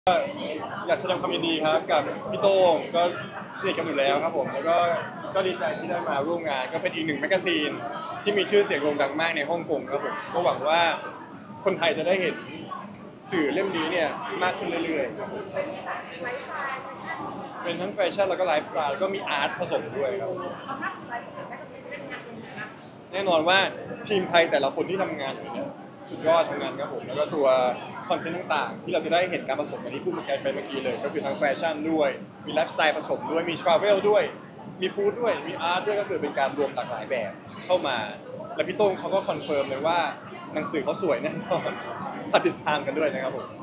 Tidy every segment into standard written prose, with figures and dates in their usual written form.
อยากแสดงความยินดีครับกับพี่โต้งก็สนิทกันอยู่แล้วครับผมแล้วก็ดีใจที่ได้มาร่วมงานก็เป็นอีกหนึ่งแมกกาซีนที่มีชื่อเสียงโด่งดังมากในฮ่องกงครับผมก็หวังว่าคนไทยจะได้เห็นสื่อเล่มนี้เนี่ยมากขึ้นเรื่อยๆเป็นทั้งแฟชั่นแล้วก็ไลฟ์สไตล์ก็มีอาร์ตผสมด้วยครับแน่นอนว่าทีมไทยแต่ละคนที่ทำงานอยู่เนี่ยสุดยอดทำงานครับผมแล้วก็ตัวคอนเทนต์ต่างๆที่เราจะได้เห็นการผสมกันที่พูดไปเมื่อกี้เลยก็คือทั้งแฟชั่นด้วยมีไลฟ์สไตล์ผสมด้วยมีทราเวลด้วยมีฟู้ดด้วยมีอาร์ตด้วยก็คือเป็นการรวมหลากหลายแบบเข้ามาและพี่โต้งเขาก็คอนเฟิร์มเลยว่าหนังสือเขาสวยแน่นอนมาติดตามกันด้วยนะครับผม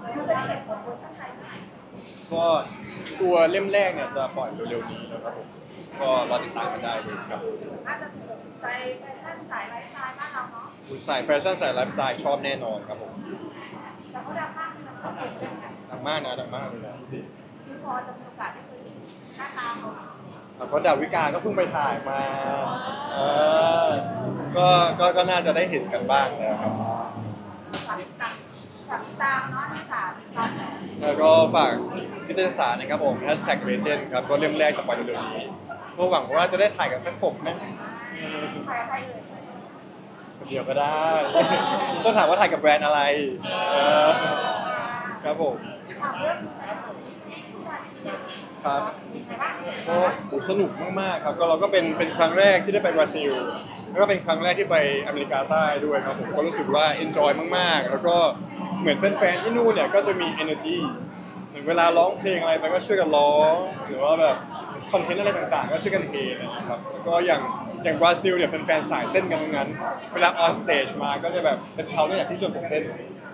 ก็ตัวเล่มแรกเนี่ยจะปล่อยเร็วๆนี้แล้วครับผมก็รอติดตามกันได้เลยครับน่าจะถูกใจแฟชั่นสายไลฟ์สไตล์บ้านเราเนาะสายแฟชั่นสายไลฟ์สไตล์ชอบแน่นอนครับผมแต่เขาดังมากเลยนะเขาเก่งเลยดังมากนะดังมากเลยนะจริงคือพอจะมีโอกาสได้คุยหน้าตาเขาแล้วก็ดาวิกาก็เพิ่งไปถ่ายมาเออก็น่าจะได้เห็นกันบ้างแล้วครับฝากตามเนาะที่สามตอนไหนแล้วก็ฝากนิตยสารนะครับผม #legend ครับก็เล่มแรกจะปล่อยเร็วๆนี้ก็หวังว่าจะได้ถ่ายกันสักปกนะใครใครเลยคนเดียวก็ได้ต้องถามว่าถ่ายกับแบรนด์อะไรครับผมถามเรื่องครับก็สนุกมากๆครับก็เราก็เป็นครั้งแรกที่ได้ไปบราซิลแล้วก็เป็นครั้งแรกที่ไปอเมริกาใต้ด้วยครับผมก็รู้สึกว่า enjoy มากๆแล้วก็เหมือนแฟนๆที่นู่นเนี่ยก็จะมี energy เหมือนเวลาร้องเพลงอะไรไปก็ช่วยกันร้องหรือว่าแบบคอนเทนต์อะไรต่างๆก็ช่วยกันเทนะครับแล้วก็อย่างบราซิลเนี่ยแฟนๆสายเต้นกันทั้งนั้นเวลาออนสเตจมาก็จะแบบเป็นเขาเนี่ยที่ชวนผมเต้น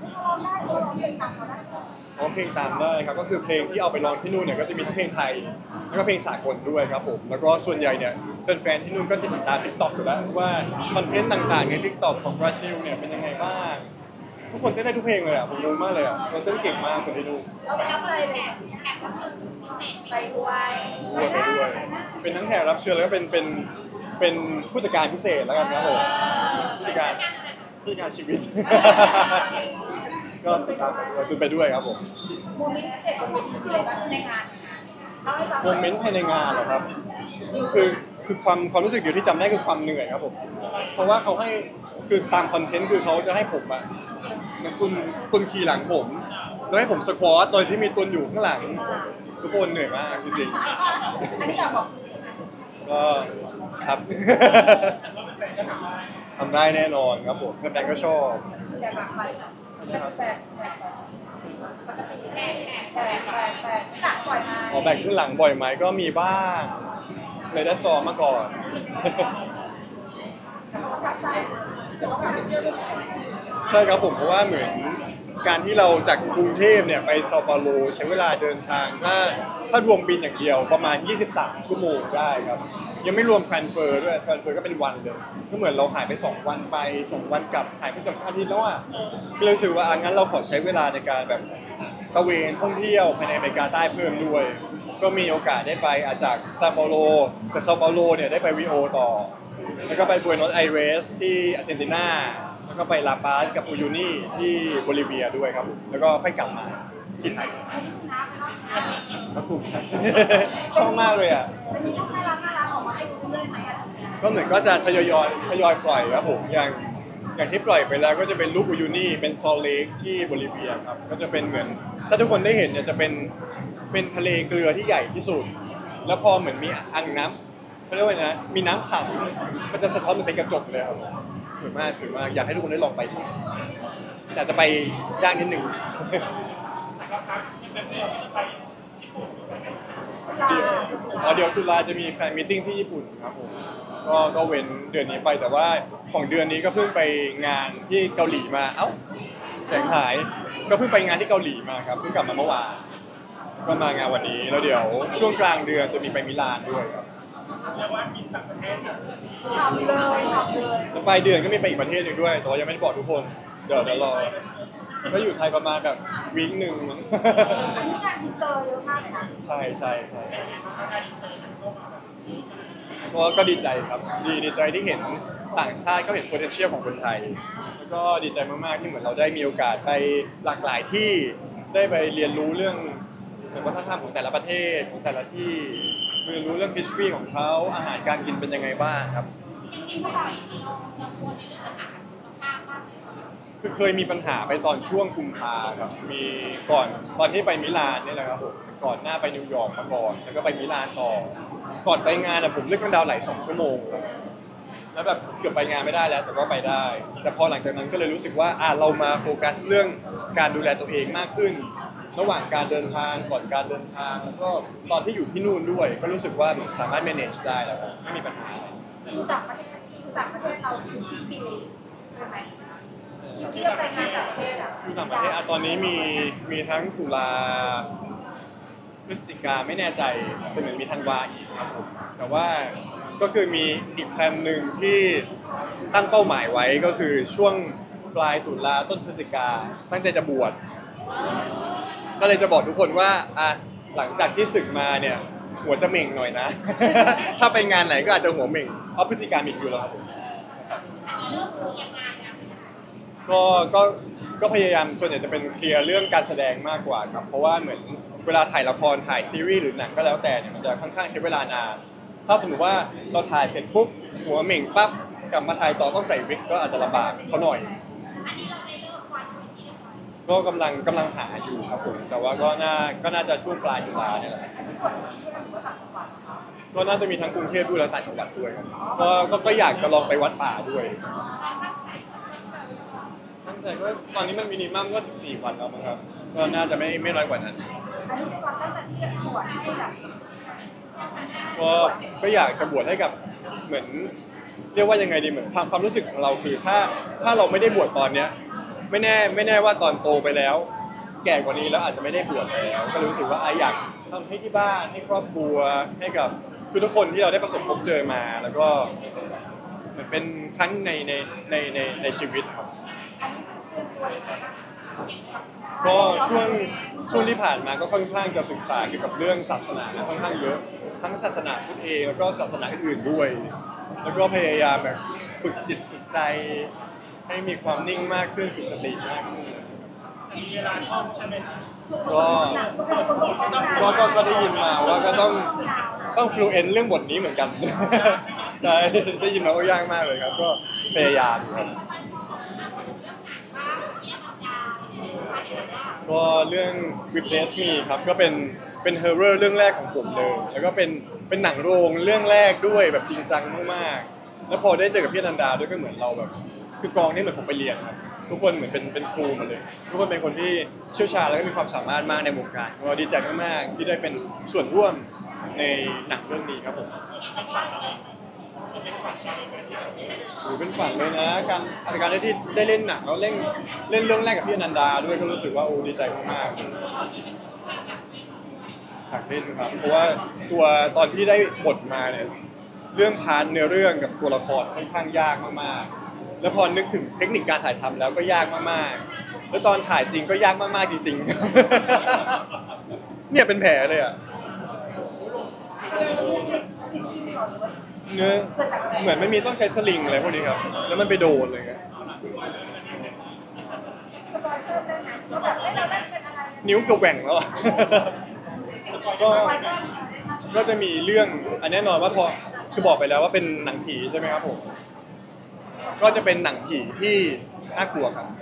ร้องเพลงตามได้ครับก็คือเพลงที่เอาไปร้องที่นู่นเนี่ยก็จะมีทั้งเพลงไทยแล้วก็เพลงสากลด้วยครับผมแล้วก็ส่วนใหญ่เนี่ยแฟนๆที่นู่นก็จะติดตาม TikTok อยู่แล้วว่าคอนเทนต์ต่างๆใน TikTok ของบราซิลเนี่ยเป็นยังไงบ้างทุกคนเต้นได้ทุกเพลงเลยอ่ะผมงงมากเลยอ่ะเราเต้นเก่งมากคนที่นู่นเราไปรับอะไรเนี่ยไปด้วยไปด้วยเป็นทั้งแขกรับเชิญแล้วก็เป็นผู้จัดการพิเศษแล้วกันครับผมผู้จัดการชีวิตก็ติดตามไปด้วยคุณไปด้วยครับผมโมเมนต์พิเศษของคุณคืออะไรบ้างในงานโมเมนต์ภายในงานเหรอครับคือความรู้สึกเดียวที่จำได้คือความเหนื่อยครับผมเพราะว่าเขาให้คือตามคอนเทนต์คือเขาจะให้ผมอะตุนขี่หลังผมแล้วให้ผมสควอตโดยที่มีตุนอยู่ข้างหลังทุกคนเหนื่อยมากจริงๆอันนี้อยากบอกก็ครับทำได้แน่นอนครับผมแฟนๆก็ชอบแต่หลังไปแต่ปกติแต่หลังบ่อยไหมแบ่งขึ้นหลังบ่อยไหมก็มีบ้างเลยได้ซ้อมมาก่อนใช่ครับผมเพราะว่าเหมือนการที่เราจากกรุงเทพเนี่ยไปเซาเปาโลใช้เวลาเดินทางถ้ารวมบินอย่างเดียวประมาณ23ชั่วโมงได้ครับยังไม่รวม transfer ด้วย transfer ก็เป็นวันเลยก็เหมือนเราหายไป2วันไป2วันกลับหายไปกับอาทิตย์แล้วอ่ะก็เลยรู้สึกว่างั้นเราขอใช้เวลาในการแบบตะเวนท่องเที่ยวภายในอเมริกาใต้เพิ่มด้วยก็มีโอกาสได้ไปจากเซาเปาโลจากเซาเปาโลเนี่ยได้ไปริโอต่อแล้วก็ไปบัวโนสไอเรสที่อาร์เจนตินาแล้วก็ไปลาปาสกับอูยูนี่ที่โบลิเวียด้วยครับแล้วก็ค่อยกลับมาที่ไทยครับผมชอบมากเลยอ่ะก็เหมือนก็จะทยอยปล่อยครับผมอย่างที่ปล่อยไปแล้วก็จะเป็นรูปอูยูนี่เป็นซอลเลกที่โบลิเวียครับก็จะเป็นเหมือนถ้าทุกคนได้เห็นเนี่ยจะเป็นทะเลเกลือที่ใหญ่ที่สุดแล้วพอเหมือนมีอ่างน้ำเขาเรียกว่านะมีน้ำขังมันจะสะท้อนเป็นกระจกเลยครับสวยมากอยากให้ทุกคนได้ลองไปแต่จะไปยากนิดหนึ่งเดี๋ยวตุลาจะมีแฟนมีตติ้งที่ญี่ปุ่นครับผมก็เว้นเดือนนี้ไปแต่ว่าของเดือนนี้ก็เพิ่งไปงานที่เกาหลีมาแสงหายก็เพิ่งไปงานที่เกาหลีมาครับเพิ่งกลับมาเมื่อวานก็มางานวันนี้แล้วเดี๋ยวช่วงกลางเดือนจะมีไปมิลานด้วยครับทำเลยแล้วปลายเดือนก็มีไปอีกประเทศหนึ่งด้วยแต่ว่ายังไม่ได้บอกทุกคนเดี๋ยวรอก็อยู่ไทยประมาณแบบวีคหนึ่งอันนี้งานอินเตอร์เยอะมากเลยนะใช่ก็ดีใจครับดีใจที่เห็นต่างชาติก็เห็น potential ของคนไทยแล้วก็ดีใจมากๆที่เหมือนเราได้มีโอกาสไปหลากหลายที่ได้ไปเรียนรู้เรื่องเหมือนวัฒนธรรมของแต่ละประเทศของแต่ละที่เรียนรู้เรื่อง history ของเขาอาหารการกินเป็นยังไงบ้างครับคือเคยมีปัญหาไปตอนช่วงกุมภาครับมีก่อนตอนที่ไปมิลานนี่แหละครับผมก่อนหน้าไปนิวยอร์กมาก่อนแล้วก็ไปมิลานต่อก่อนไปงานผมเลือกมันดาวไหล2 ชั่วโมงครับแล้วแบบเกือบไปงานไม่ได้แล้วแต่ก็ไปได้แต่พอหลังจากนั้นก็เลยรู้สึกว่าเรามาโฟกัสเรื่องการดูแลตัวเองมากขึ้นระหว่างการเดินทางก่อนการเดินทางแล้วก็ตอนที่อยู่ที่นู่นด้วยก็รู้สึกว่าสามารถ manage ได้แล้วครับไม่มีปัญหาอะไรคือต่างประเทศเราคือสิ้นปีใช่ไหมที่เราไปงานต่างประเทศอ่ะอยู่ต่างประเทศตอนนี้มีทั้งตุลาพฤศจิกาไม่แน่ใจแต่เหมือนมีธันวาอีกครับผมแต่ว่าก็คือมีอีกแพลนหนึ่งที่ตั้งเป้าหมายไว้ก็คือช่วงปลายตุลาต้นพฤศจิกาตั้งใจจะบวชก็เลยจะบอกทุกคนว่าหลังจากที่ศึกมาเนี่ยหัวจะเหม่งหน่อยนะ ถ้าไปงานไหนก็อาจจะหัวเหม่งเพราะพฤศจิกามีคิวแล้วครับผมก็ก็ก็พยายามส่วนใหญ่จะเป็นเคลียร์เรื่องการแสดงมากกว่าครับเพราะว่าเหมือนเวลาถ่ายละครถ่ายซีรีส์หรือหนังก็แล้วแต่เนี่ยมันจะค่อนข้างใช้เวลานานถ้าสมมติว่าเราถ่ายเสร็จปุ๊บหัวเหม่งปั๊บกลับมาถ่ายต่อต้องใส่วิกก็อาจจะลำบากเขาหน่อยก็กำลังหาอยู่ครับผมแต่ว่าก็น่าจะช่วงปลายตุลาเนี่ยแหละก็น่าจะมีทั้งกรุงเทพด้วยและต่างจังหวัดด้วยครับก็อยากจะลองไปวัดป่าด้วยตั้งแต่ก็ตอนนี้มันมินิมัมก็14 วันแล้วมั้งครับก็น่าจะไม่น้อยกว่านั้นอันนี้เป็นความตั้งใจที่จะบวชให้กับก็อยากจะบวชให้กับเหมือนเรียกว่ายังไงดีเหมือนความรู้สึกของเราคือถ้าเราไม่ได้บวชตอนเนี้ยไม่แน่ว่าตอนโตไปแล้ว แก่กว่านี้แล้วอาจจะไม่ได้บวชแล้วก็รู้สึกว่าอยากทำให้ที่บ้านให้ครอบครัวให้กับทุกคนที่เราได้ประสบพบเจอมาแล้วก็เหมือนเป็นครั้งในชีวิตครับก็ช่วงที่ผ่านมาก็ค่อนข้างจะศึกษาเกี่ยวกับเรื่องศาสนาค่อนข้างเยอะทั้งศาสนาพุทธเองแล้วก็ศาสนาอื่นๆด้วยแล้วก็พยายามแบบฝึกจิตฝึกใจให้มีความนิ่งมากขึ้นฝึกสติมากขึ้นมีเวลาท่องใช่ไหมครับก็ได้ยินมาว่าก็ต้องฟลูเอนเรื่องบทนี้เหมือนกันได้ยินมาว่ายากมากเลยครับก็พยายามครับก็เรื่อง Replace Me ครับก็เป็นฮอร์เรอร์เรื่องแรกของผมเลยแล้วก็เป็นหนังโรงเรื่องแรกด้วยแบบจริงจังมากๆแล้วพอได้เจอกับพี่อนันดาด้วยก็เหมือนเราแบบคือกองนี่เหมือนผมไปเรียนครับทุกคนเหมือนเป็นครูมาเลยทุกคนเป็นคนที่เชี่ยวชาญแล้วก็มีความสามารถมากในวงการก็ดีใจมากๆที่ได้เป็นส่วนร่วมในหนังเรื่องนี้ครับผมเป็นฝันเลยนะการที่ได้เล่นหนังแล้วเล่นเรื่องแรกกับพี่อนันดาด้วยก็รู้สึกว่าดีใจมากๆอยากเล่นครับเพราะว่าตัวตอนที่ได้บทมาเนี่ยเรื่องพาร์ทเนื้อเรื่องกับตัวละครค่อนข้างยากมากๆแล้วพอนึกถึงเทคนิคการถ่ายทำแล้วก็ยากมากๆแล้วตอนถ่ายจริงก็ยากมากๆจริงๆเนี่ยเป็นแผลเลยอ่ะเนื้อเหมือนไม่มีต้องใช้สลิงอะไรพวกนี้ครับแล้วมันไปโดนเลยครับนิ้วกระแหว่งแล้วก็จะมีเรื่องอันแน่นอนว่าพอคือบอกไปแล้วว่าเป็นหนังผีใช่ไหมครับผมก็จะเป็นหนังผีที่น่ากลัวครับ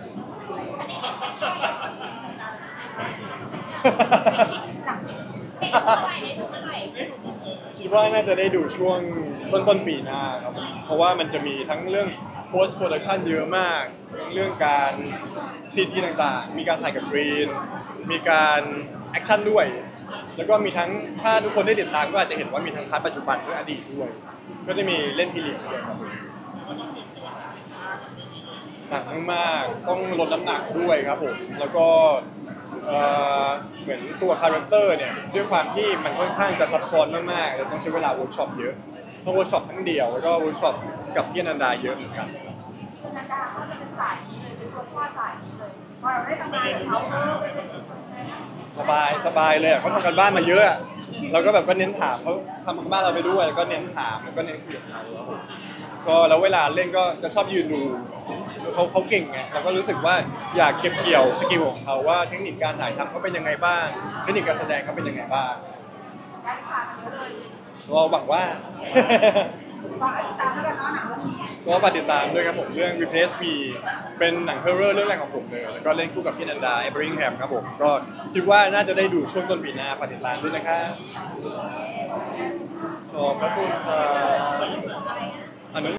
คิดว่าน่าจะได้ดูช่วงต้นปีหน้าครับเพราะว่ามันจะมีทั้งเรื่อง post production เยอะมากเรื่องการ CG ต่างๆมีการถ่ายกับกรีนมีการแอคชั่นด้วยแล้วก็มีทั้งถ้าทุกคนได้ติดตามก็อาจจะเห็นว่ามีทั้งพาร์ทปัจจุบันและอดีตด้วยก็จะมีเล่นพีเรียดด้วยครับหนักมากๆต้องลดน้ำหนักด้วยครับผมแล้วก็เหมือนตัวคาแรคเตอร์เนี่ยด้วยความที่มันค่อนข้างจะซับซ้อนมากๆเราต้องใช้เวลาเวิร์กช็อปเยอะต้องเวิร์กช็อปทั้งเดียวแล้วก็เวิร์กช็อปกับพี่อนันดาเยอะเหมือนกันอนันดาเขาจะเป็นสายนี้เลยเป็นตัวพ่อสายนี้เลยพอเราได้ทำงานกับเขาสบายเลยเขาทำกันบ้านมาเยอะเราก็แบบก็เน้นถามเขาทำกันบ้านเราไปด้วยแล้วก็เน้นถามแล้วก็เน้นคุยกับเขาก็แล้วเวลาเล่นก็จะชอบยืนดูเขาเก่งไงเราก็รู้สึกว่าอยากเก็บเกี่ยวสกิลของเขาว่าเทคนิคการถ่ายทำเขาเป็นยังไงบ้างเทคนิคการแสดงเขาเป็นยังไงบ้างได้ค่ะเยอะเลยก็หวังว่าฝากติดตามด้วยกันเนาะหนังเรื่องนี้ก็ฝากติดตามด้วยครับผมเรื่อง Replace Me เป็นหนังฮอร์เรอร์เรื่องแรกของผมเลยแล้วก็เล่นคู่กับพี่นันดาเอเบอริงแฮมครับผมก็คิดว่าน่าจะได้ดูช่วงต้นปีหน้าฝากติดตามด้วยนะครับขอบพระคุณครับ